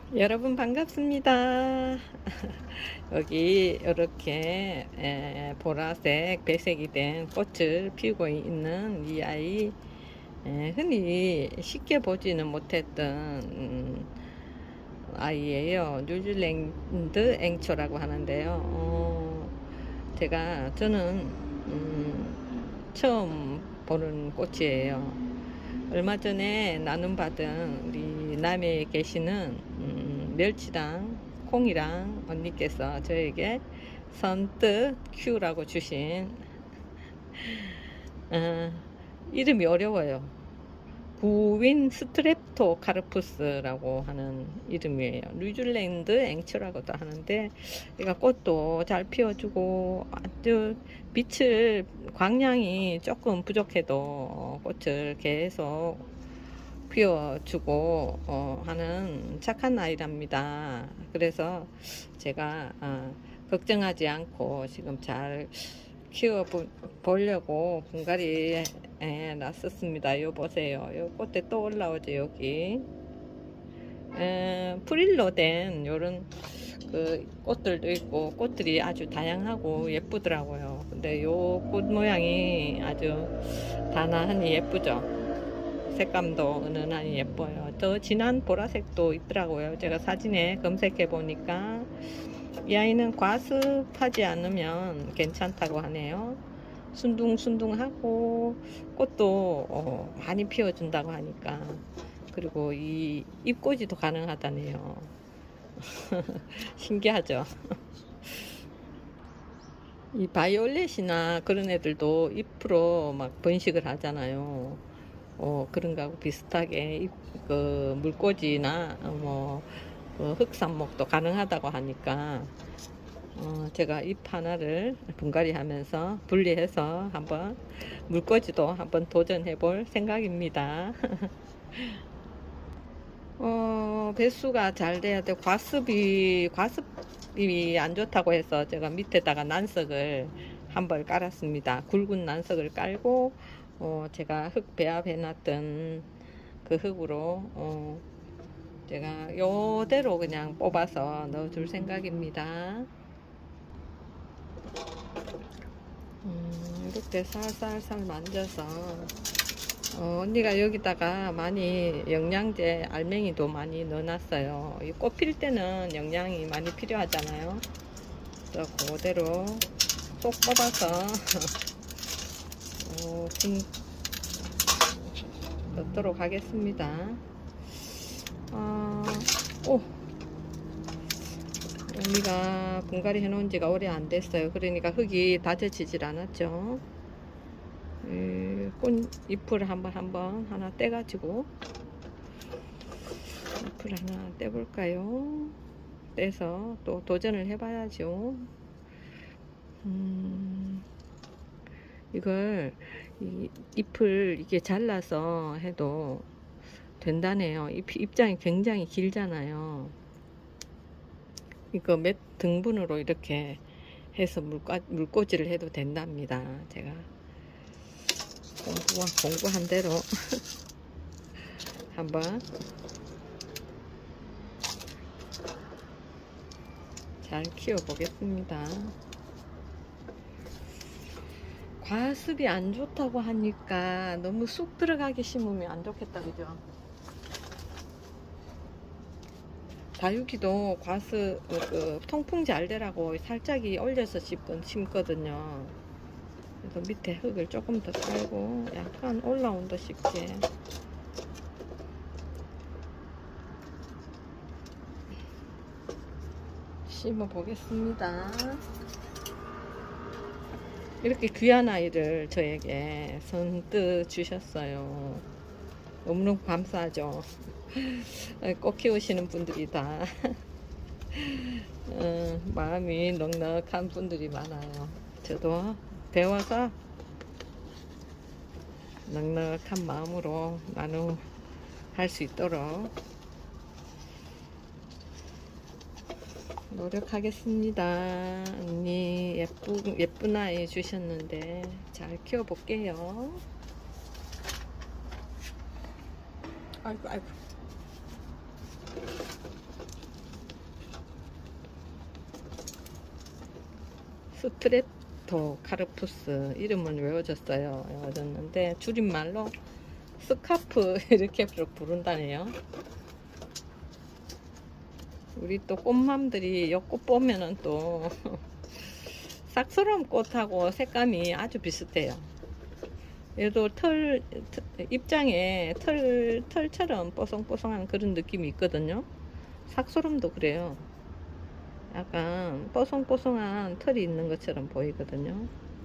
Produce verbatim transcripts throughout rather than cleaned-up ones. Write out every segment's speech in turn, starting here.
여러분 반갑습니다. 여기 이렇게 에, 보라색 배색이 된 꽃을 피우고 있는 이 아이, 에, 흔히 쉽게 보지는 못했던 음, 아이예요. 뉴질랜드 앵초라고 하는데요. 어, 제가 저는 음, 처음 보는 꽃이에요. 얼마 전에 나눔받은 우리 남해에 계시는 음, 멸치랑 콩이랑 언니께서 저에게 선뜻 큐라고 주신 어, 이름이 어려워요. 구윈 스트랩토 카르푸스라고 하는 이름이에요. 뉴질랜드 앵처라고도 하는데 얘가 꽃도 잘 피워주고 아주 빛을 광량이 조금 부족해도 꽃을 계속 피워주고 어, 하는 착한 아이랍니다. 그래서 제가 어, 걱정하지 않고 지금 잘 키워 보려고 분갈이에 놨었습니다. 요 보세요. 요 꽃에 또 올라오죠. 여기 에, 프릴로 된 요런 그 꽃들도 있고 꽃들이 아주 다양하고 예쁘더라고요. 근데 요 꽃 모양이 아주 단아하니 예쁘죠. 색감도 은은하니 예뻐요. 더 진한 보라색도 있더라고요. 제가 사진에 검색해 보니까 이 아이는 과습하지 않으면 괜찮다고 하네요. 순둥순둥하고 꽃도 어, 많이 피워준다고 하니까. 그리고 이 잎꽂이도 가능하다네요. 신기하죠. 이 바이올렛이나 그런 애들도 잎으로 막 번식을 하잖아요. 어, 그런 거하고 비슷하게 잎, 그 물꽂이나 뭐 그 흑삼목도 가능하다고 하니까 어, 제가 잎 하나를 분갈이 하면서 분리해서 한번 물꽂이도 한번 도전해 볼 생각입니다. 어, 배수가 잘 돼야 돼. 과습이, 과습이 안 좋다고 해서 제가 밑에다가 난석을 한 벌 깔았습니다. 굵은 난석을 깔고, 어, 제가 흙 배합해 놨던 그 흙으로, 어, 제가 요대로 그냥 뽑아서 넣어줄 생각입니다. 음, 이렇게 살살살 만져서 어, 언니가 여기다가 많이 영양제 알맹이도 많이 넣어놨어요. 이 꽃 필 때는 영양이 많이 필요하잖아요. 그래서 그대로 쏙 뽑아서 어, 넣도록 하겠습니다. 어, 오, 언니가 분갈이 해놓은 지가 오래 안 됐어요. 그러니까 흙이 다져지질 않았죠. 꽃잎을 한번 한번 하나 떼가지고 잎을 하나 떼볼까요? 떼서 또 도전을 해봐야죠. 음, 이걸 이 잎을 이게 잘라서 해도 된다네요. 잎, 입장이 굉장히 길잖아요. 이거 몇 등분으로 이렇게 해서 물꽂, 물꽂이를 해도 된답니다. 제가 공부, 공부한 대로 한번 잘 키워 보겠습니다. 과습이 안 좋다고 하니까 너무 쑥 들어가게 심으면 안 좋겠다, 그죠? 다육이도 과습 그, 통풍 잘 되라고 살짝이 올려서 심거든요. 그래서 밑에 흙을 조금 더 깔고 약간 올라온다 싶게 심어 보겠습니다. 이렇게 귀한 아이를 저에게 선뜻 주셨어요. 너무너무 감사하죠. 꽃 키우시는 분들이 다 어, 마음이 넉넉한 분들이 많아요. 저도 배워서 넉넉한 마음으로 나눔할 수 있도록 노력하겠습니다. 언니 예쁜, 예쁜 아이 주셨는데 잘 키워볼게요. 아이고 아이고 스트랩토카르푸스 이름은 외워졌어요. 외워졌는데 줄임말로 스카프 이렇게 부른다네요. 우리 또 꽃맘들이 요 꽃 보면은 또 싹스러운 꽃하고 색감이 아주 비슷해요. 얘도 털, 털 입장에 털, 털처럼 뽀송뽀송한 그런 느낌이 있거든요. 삭소름도 그래요. 약간 뽀송뽀송한 털이 있는 것처럼 보이거든요.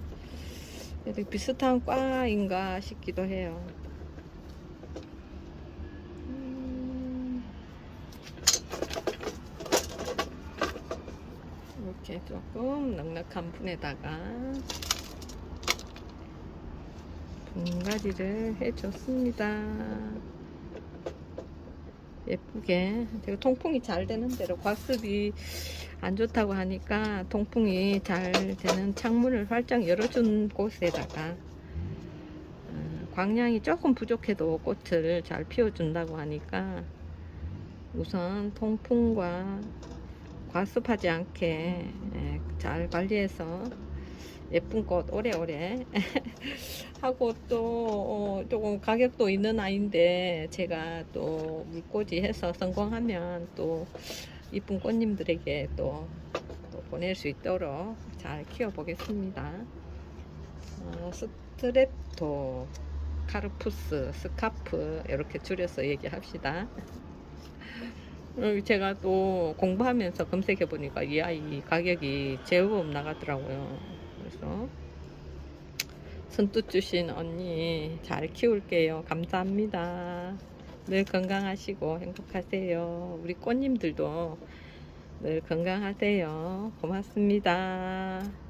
비슷한 과인가 싶기도 해요. 음, 이렇게 조금 넉넉한 분에다가 분갈이를 해줬습니다. 예쁘게. 제가 통풍이 잘 되는 대로, 과습이 안 좋다고 하니까 통풍이 잘 되는 창문을 활짝 열어준 곳에다가 어, 광량이 조금 부족해도 꽃을 잘 피워준다고 하니까 우선 통풍과 과습하지 않게 잘 관리해서 예쁜 꽃 오래오래 하고 또 어, 조금 가격도 있는 아이인데 제가 또 물꽂이 해서 성공하면 또 이쁜 꽃님들에게 또, 또 보낼 수 있도록 잘 키워 보겠습니다. 어, 스트랩토 카르푸스 스카프 이렇게 줄여서 얘기합시다. 제가 또 공부하면서 검색해 보니까 이 아이 가격이 제법 나가더라고요. 그래서 선뜻 주신 언니 잘 키울게요. 감사합니다. 늘 건강하시고 행복하세요. 우리 꽃님들도 늘 건강하세요. 고맙습니다.